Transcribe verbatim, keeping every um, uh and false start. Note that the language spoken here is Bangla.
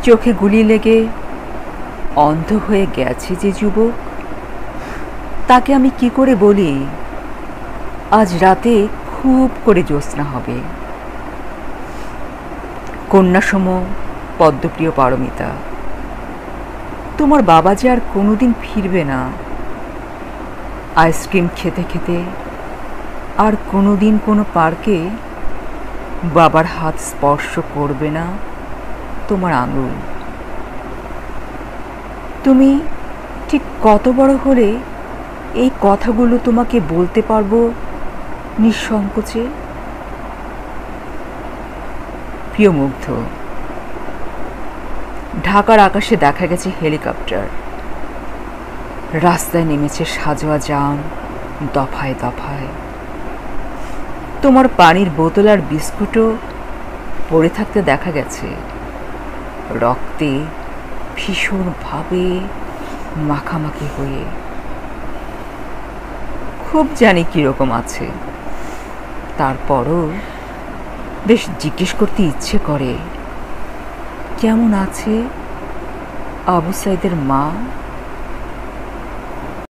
চোখে গুলি লেগে অন্ধ হয়ে গেছে যে যুবক, তাকে আমি কি করে বলি আজ রাতে খুব করে জ্যোৎস্না হবে। কন্যাসম পদ্মপ্রিয় পারমিতা, তোমার বাবা যে আর কোনোদিন ফিরবে না। আইসক্রিম খেতে খেতে আর কোনোদিন কোনো পার্কে বাবার হাত স্পর্শ করবে না তোমার আঙুল। তুমি ঠিক কত বড় হলে এই কথাগুলো তোমাকে বলতে পারবো নিঃসংকোচে? প্রিয় মুগ্ধ, ঢাকার আকাশে দেখা গেছে হেলিকপ্টার, রাস্তায় নেমেছে সাজোয়া জাম দফায় দফায়। তোমার পানির বোতল আর বিস্কুটও পড়ে থাকতে দেখা গেছে, রক্তে ভীষণভাবে মাখামাখি হয়ে। খুব জানি কীরকম আছে, তারপরও বেশ জিজ্ঞেস করতে ইচ্ছে করে কেমন আছে আবু সাইদের মা।